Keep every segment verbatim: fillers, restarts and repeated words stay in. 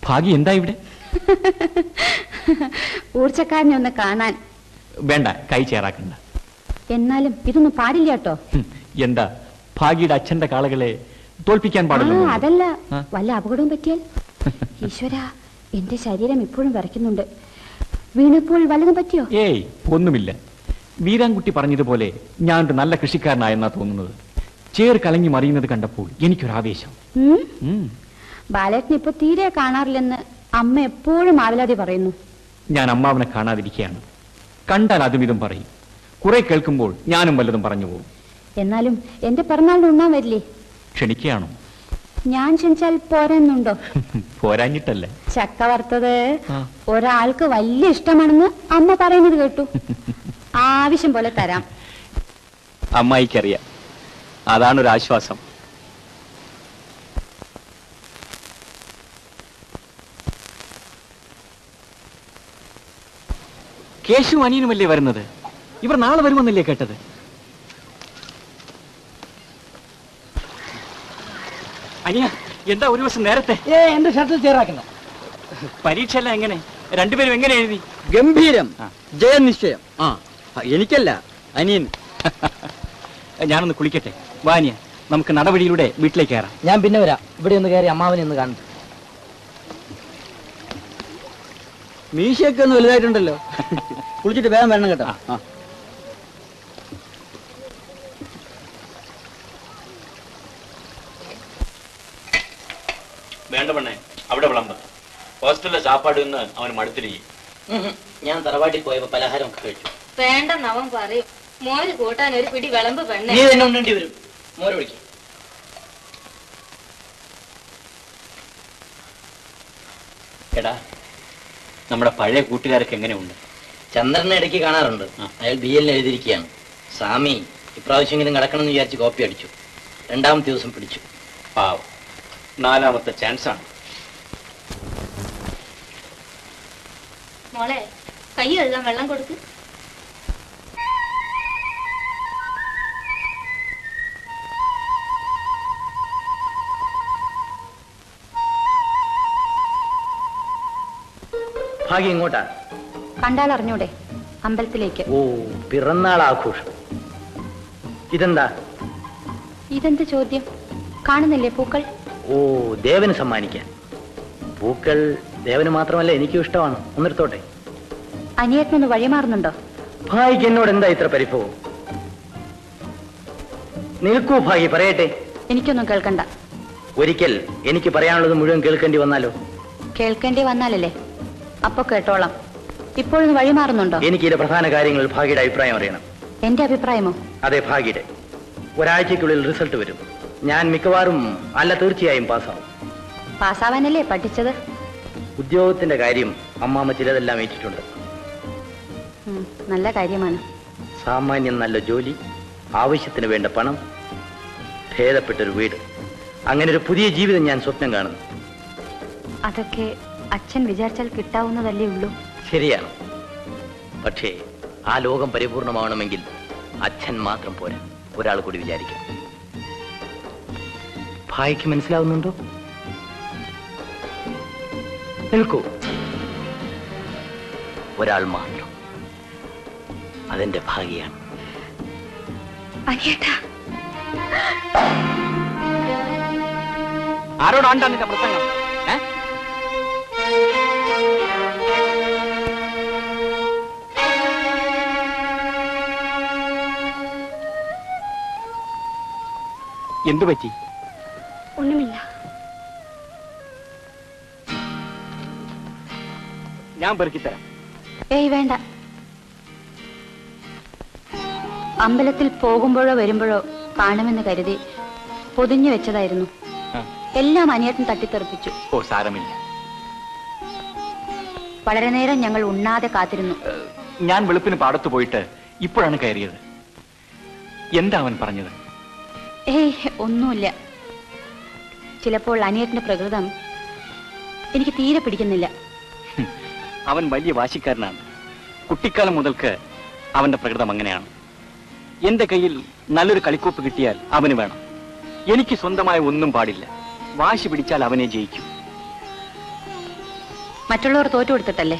ഭാഗ്യ എന്താ ഇവിടെ? ഊർച്ചക്കാരനെ ഒന്ന് കാണാൻ. വേണ്ട, കൈ ചേറാക്കണ്ട. എന്നാലും ഇതൊന്നും പാടില്ല കേട്ടോ. എന്താ ഭാഗ്യയുടെ അച്ഛന്റെ കാളകളെ തോൽപ്പിക്കാൻ പാടില്ല? അതല്ല, വല്ല അപകടവും പറ്റിയാൽ. ഈശ്വര, എന്റെ ശരീരം ഇപ്പോഴും വിറയ്ക്കുന്നുണ്ട്. വീണപ്പോൾ വല്ലതും പറ്റിയോ? ഏയ്, ഒന്നുമില്ല. വീരാൻകുട്ടി പറഞ്ഞതുപോലെ ഞാനൊരു നല്ല കൃഷിക്കാരനായെന്നാ തോന്നുന്നത്. ചേർ കലങ്ങി മറിയുന്നത് കണ്ടപ്പോൾ എനിക്കൊരാവേശം. ബാലേട്ടൻ ഇപ്പൊ തീരെ കാണാറില്ലെന്ന് അമ്മ എപ്പോഴും ആവലാതി പറയുന്നു. ഞാൻ അമ്മാവനെ കാണാതിരിക്കുകയാണ്. കണ്ടാൽ അതും ഇതും പറയും. കുറെ കേൾക്കുമ്പോൾ ഞാനും വല്ലതും പറഞ്ഞു പോകും. എന്നാലും എന്റെ പിറന്നാളിന് ഉണ്ണാൻ വരില്ലേ? ക്ഷണിക്കുകയാണോ? ഞാൻ ക്ഷണിച്ചാൽ പോരെന്നുണ്ടോ? പോരാഞ്ഞിട്ടല്ലേ. ചക്ക വറുത്തത് ഒരാൾക്ക് വലിയ ഇഷ്ടമാണെന്ന് അമ്മ പറയുന്നത് കേട്ടു. ആവശ്യം പോലെ തരാം. അമ്മായിക്കറിയാം, അതാണൊരാശ്വാസം. കേശു അനിയനുമല്ലേ വരുന്നത്? ഇവർ നാളെ വരുമെന്നല്ലേ കേട്ടത്? അനിയ, എന്താ ഒരു ദിവസം നേരത്തെ? എന്റെ ഷർട്ടിൽ ചേറാക്കണ്ട. പരീക്ഷ എല്ലാം എങ്ങനെ? രണ്ടുപേരും എങ്ങനെ എഴുതി? ഗംഭീരം, ജയനിശ്ചയം. ആ, എനിക്കല്ല, അനിയൻ. ഞാനൊന്ന് കുളിക്കട്ടെ. വാനിയ, നമുക്ക് നടപടിയിലൂടെ വീട്ടിലേക്ക് കയറാം. ഞാൻ പിന്നെ വരാം. ഇവിടെ ഒന്ന് കയറി അമ്മാവനെ ഒന്ന് കാണട്ടെ. മീശയൊക്കെ ഒന്ന് വലുതായിട്ടുണ്ടല്ലോ. കുളിച്ചിട്ട് വേഗം വരണം കേട്ടോ. ആ, വേണ്ട പെണ്ണേ, അവിടെ വിളമ്പ്. ഹോസ്റ്റലിലെ സാപ്പാട് നിന്ന് അവൻ മടുത്തിരിക്കും. ഞാൻ തറവാട്ടിൽ പോയപ്പോ പലഹാരം ഒക്കെ കഴിച്ചു. വേണ്ടെന്ന് അവൻ പറയും. മോര് കൂട്ടാൻ ഒരു പിടി വിളമ്പ് പെണ്ണേ. നീ തന്നെ ഉണ്ടേണ്ടി വരും. മോര് വിളിക്കും. എടാ, നമ്മുടെ പഴയ കൂട്ടുകാരൊക്കെ എങ്ങനെയുണ്ട്? ചന്ദ്രനെ ഇടയ്ക്ക് കാണാറുണ്ട്. അയാൾ ബി എല്ലിന് എഴുതിയിരിക്കുകയാണ്. സ്വാമി ഇപ്രാവശ്യമെങ്കിലും കിടക്കണം എന്ന് വിചാരിച്ച് കോപ്പി അടിച്ചു. രണ്ടാമത്തെ ദിവസം പിടിച്ചു. പാവം, നാലാമത്തെ ചാൻസാണ്. മോളെ, കൈ കഴുകാൻ വെള്ളം കൊടുക്ക്. ഭാഗ്യം ഇങ്ങോട്ടാ. കണ്ടാൽ അറിഞ്ഞൂടെ? അമ്പലത്തിലേക്ക്. ഓ, പിറന്നാൾ ആഘോഷം. ഇതെന്താ? ഇതെന്ത് ചോദ്യം? കാണുന്നില്ലേ പൂക്കൾ? ഓ, ദേവന് സമ്മാനിക്കാൻ. പൂക്കൾ ദേവന് മാത്രമല്ല എനിക്കും ഇഷ്ടമാണ്. ഒന്നെടുത്തോട്ടെ. അനിയത്തിനൊന്ന് വഴിമാറുന്നുണ്ടോ? ഭായിക്ക് എന്നോട് എന്താ ഇത്ര പരിഭവം? നിൽക്കൂ ഭായി, പറയട്ടെ. എനിക്കൊന്നും കേൾക്കണ്ട. ഒരിക്കൽ എനിക്ക് പറയാനുള്ളത് മുഴുവൻ കേൾക്കേണ്ടി വന്നാലോ? കേൾക്കേണ്ടി വന്നാലല്ലേ? അപ്പൊ കേട്ടോളാം. ഇപ്പോഴൊന്ന് വഴിമാറുന്നുണ്ടോ? എനിക്ക് ഇതിന്റെ പ്രധാന കാര്യങ്ങളിൽ ഭാഗ്യയുടെ അഭിപ്രായം അറിയണം. എന്റെ അഭിപ്രായമോ? അതെ, ഭാഗ്യയുടെ. ഒരാഴ്ചക്കുള്ളിൽ റിസൾട്ട് വരും. ഞാൻ മിക്കവാറും അല്ല തീർച്ചയായും പാസ്സാവും. പാസ്സാവാനല്ലേ പഠിച്ചത്? ഉദ്യോഗത്തിന്റെ കാര്യം അമ്മാമ്മ ചിലതെല്ലാം ഏറ്റിട്ടുണ്ട്. നല്ല കാര്യമാണ്. സാമാന്യം നല്ല ജോലി, ആവശ്യത്തിന് വേണ്ട പണം, ഭേദപ്പെട്ടൊരു വീട്, അങ്ങനെ ഒരു പുതിയ ജീവിതം ഞാൻ സ്വപ്നം കാണുന്നു. അതൊക്കെ അച്ഛൻ വിചാരിച്ചാൽ കിട്ടാവുന്നതല്ലേ ഉള്ളൂ. ശരിയാണ്. പക്ഷേ ആ ലോകം പരിപൂർണമാവണമെങ്കിൽ അച്ഛൻ മാത്രം പോരാ, ഒരാൾ കൂടി വിചാരിക്കണം. ഭായിക്ക് മനസ്സിലാവുന്നുണ്ടോ? നിൽക്കൂ. ഒരാൾ മാത്രം, അതെന്റെ ഭാഗ്യാണ്. ആരോടാണ്ടാ നിന്റെ പ്രസംഗം? എന്തു പറ്റി? ഒന്നുമില്ല. ഞാൻ പെറുക്കിത്തരാം. ഏയ് വേണ്ട. അമ്പലത്തിൽ പോകുമ്പോഴോ വരുമ്പോഴോ കാണുമെന്ന് കരുതി പൊതിഞ്ഞു വെച്ചതായിരുന്നു. എല്ലാം അനിയത്തൻ തട്ടിത്തെറിപ്പിച്ചു. ഓ, സാരമില്ല. വളരെ നേരം ഞങ്ങൾ ഉണ്ണാതെ കാത്തിരുന്നു. ഞാൻ വെളുപ്പിന് പാടത്തു പോയിട്ട് ഇപ്പോഴാണ് കയറിയത്. എന്താ അവൻ പറഞ്ഞത്? ഏയ് ഒന്നുമില്ല. ചിലപ്പോൾ അനിയത്തിന്റെ പ്രകൃതം എനിക്ക് തീരെ പിടിക്കുന്നില്ല. അവൻ വലിയ വാശിക്കാരനാണ്. കുട്ടിക്കാലം മുതൽക്ക് അവന്റെ പ്രകൃതം അങ്ങനെയാണ്. എന്റെ കയ്യിൽ നല്ലൊരു കളിക്കോപ്പ് കിട്ടിയാൽ അവന് വേണം. എനിക്ക് സ്വന്തമായ ഒന്നും പാടില്ല. വാശി പിടിച്ചാൽ അവനെ ജയിക്കും. മറ്റുള്ളവർ തോറ്റു കൊടുത്തിട്ടല്ലേ?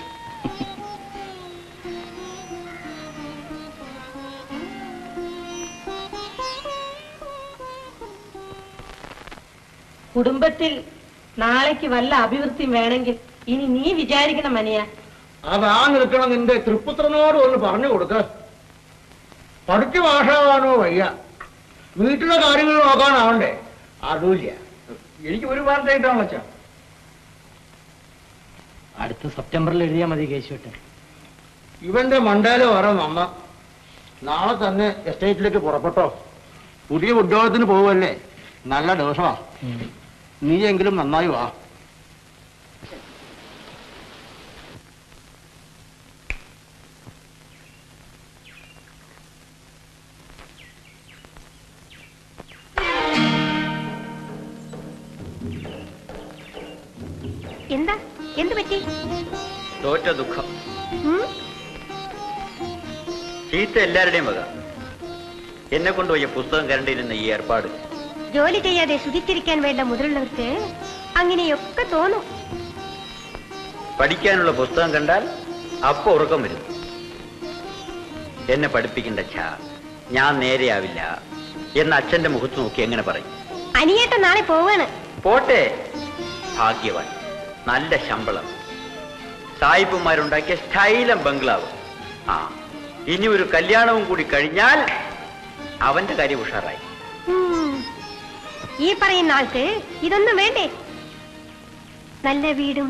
കുടുംബത്തിൽ നാളേക്ക് വല്ല അഭിവൃദ്ധിയും വേണമെങ്കിൽ ഇനി നീ വിചാരിക്കണം മനിയ. അതാ നിൽക്കണം നിന്റെ തൃപ്പുത്രനോട് ഒന്ന് പറഞ്ഞു കൊടുക്ക. പഠിച്ചു ഭാഷാവാനോ വയ്യ, വീട്ടിലെ കാര്യങ്ങൾ നോക്കാനാവണ്ടേ? അതുമില്ല. എനിക്ക് ഒരു വാർത്തയായിട്ടാണല്ലോ അച്ഛാ. അടുത്ത സെപ്റ്റംബറിൽ എഴുതിയാൽ മതി കേശുവേട്ടൻ. ഇവന്റെ മണ്ടയില് വര നമ്മ നാളെ തന്നെ എസ്റ്റേറ്റിലേക്ക് പുറപ്പെട്ടോ. പുതിയ ഉദ്യോഗത്തിന് പോവല്ലേ, നല്ല ദിവസമാ. നീയെങ്കിലും നന്നായി വാ. എന്താ എന്ത് പറ്റി? തോറ്റ ദുഃഖം. ചീത്ത എല്ലാവരുടെയും വക. എന്നെ കൊണ്ടുപോയ പുസ്തകം കരണ്ടിരുന്ന ഈ ഏർപ്പാട്. ജോലി ചെയ്യാതെ സുഖിച്ചിരിക്കാൻ വേണ്ട മുതലുള്ളവർക്ക് അങ്ങനെയൊക്കെ തോന്നും. പഠിക്കാനുള്ള പുസ്തകം കണ്ടാൽ അപ്പൊ ഉറക്കം വരും. എന്നെ പഠിപ്പിക്കേണ്ട ഛാ, ഞാൻ നേരെയാവില്ല എന്ന് അച്ഛന്റെ മുഖത്ത് നോക്കി എങ്ങനെ പറയും? അനിയേട്ട നാളെ പോവാണ്. പോട്ടെ, ഭാഗ്യവാൻ. നല്ല ശമ്പളം, സായിപ്പുമാരുണ്ടാക്കിയ സ്റ്റൈലം ബംഗ്ലാവ്. ആ, ഇനി ഒരു കല്യാണവും കൂടി കഴിഞ്ഞാൽ അവന്റെ കാര്യം ഉഷാറായി. ഈ പറയുന്ന ആൾക്ക് ഇതൊന്നും വേണ്ടേ? നല്ല വീടും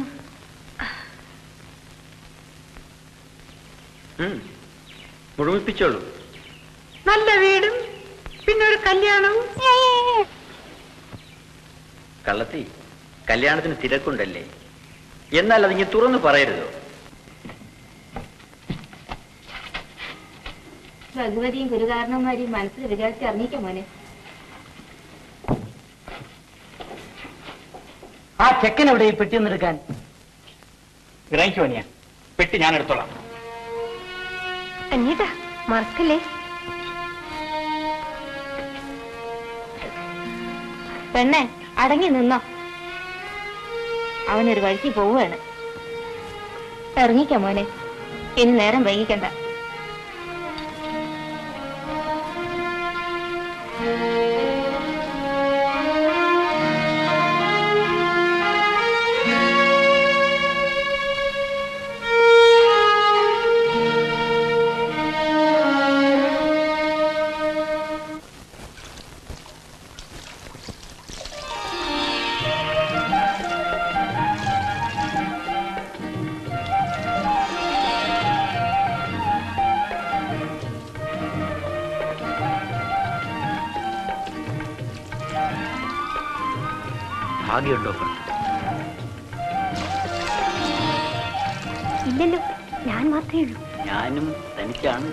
മുഴുമിപ്പിച്ചോളൂ. നല്ല വീടും പിന്നെ ഒരു കല്യാണവും. കള്ളത്തി, കല്യാണത്തിന് തിരക്കുണ്ടല്ലേ? എന്നാൽ അതിങ്ങനെ തുറന്നു പറയരുതോ? ഭഗവതിയും ഗുരുകാരണന്മാരെയും മനസ്സിൽ വിചാരിച്ച് ഇറങ്ങിക്കാം മോനെ. ആ ചെക്കൻ എവിടെ ഈ പെട്ടി ഒന്നെടുക്കാൻ? ഇറങ്ങിക്കോ അനിയ, പെട്ടി ഞാൻ എടുത്തോളാം. അനിയട്ടാ മറക്കല്ലേ. പെണ്ണെ അടങ്ങി നിന്നോ, അവനൊരു വഴിക്ക് പോവുകയാണ്. ഇറങ്ങിക്കാം മോനെ, ഇനി നേരം വൈകിക്കണ്ട. ഭാഗ്യമുണ്ടോ? ഇല്ലല്ലോ, ഞാൻ മാത്രമേ ഉള്ളൂ. ഞാനും തനിച്ചാണ്.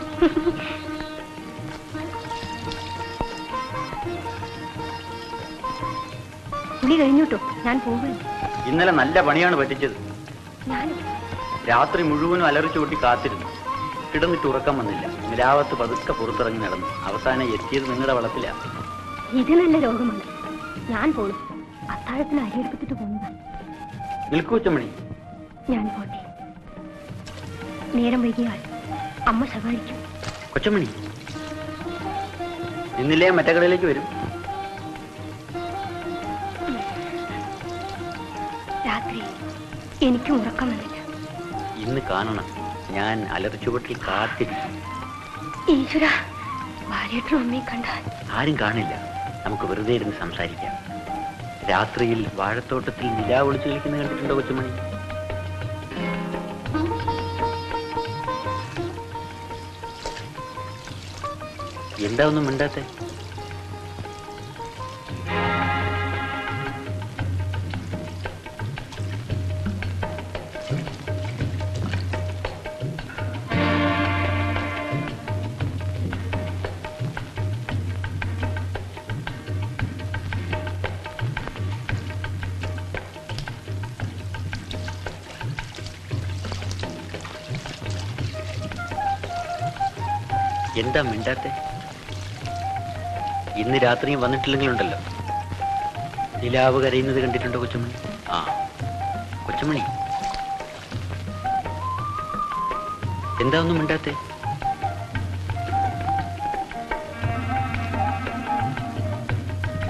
കുളി കഴിഞ്ഞോട്ടോ, ഞാൻ പോകുന്നു. ഇന്നലെ നല്ല പണിയാണ് പറ്റിച്ചത്. ഞാൻ രാത്രി മുഴുവനും അലറിച്ചു കൂട്ടി കാത്തിരുന്നു. കിടന്നിട്ട് ഉറക്കം വന്നില്ല. നിലാവത്ത് പതുക്കെ പുറത്തിറങ്ങി നടന്നു. അവസാനം എത്തിയത് നിങ്ങളുടെ വളത്തിലാണ്. ഇത് നല്ല രോഗമാണ്. ഞാൻ പോണു. അത്താഴത്തിന് അരിയെടുത്തിട്ട് പോകുന്നതാണ്. നിൽക്കൂ കൊച്ചമണി. ഞാൻ പോട്ടെ. നേരം വൈകിയാൽ അമ്മ സഹായിക്കും. കൊച്ചമണി, ഇന്നില്ലേ മറ്റേ കടയിലേക്ക് വരും? രാത്രി എനിക്കും ഉറക്കം വന്നില്ല. ഇന്ന് കാണണം. ഞാൻ അലറിച്ചുവട്ടിൽ കാത്തിരിക്കും. ഈശ്വര, ഭാര്യട്ടും അമ്മയെ കണ്ടാൽ ആരും കാണില്ല. നമുക്ക് വെറുതെ ഇരുന്ന് സംസാരിക്കാം. രാത്രിയിൽ വാഴത്തോട്ടത്തിൽ നിലാവ് ഒളിച്ചു കളിക്കുന്നത് കണ്ടിട്ടുണ്ടോ കൊച്ചുമണി? എന്താ ഒന്നും മിണ്ടാത്തെ? എന്താ മിണ്ടാത്തെ? ഇന്ന് രാത്രിയും വന്നിട്ടില്ലെങ്കിലുണ്ടല്ലോ. നിലാവ് കരയുന്നത് കണ്ടിട്ടുണ്ടോ കൊച്ചുമണി? ആ കൊച്ചുമണി, എന്താ ഒന്നും മിണ്ടാത്തെ?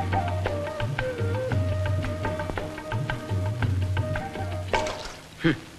ഹും.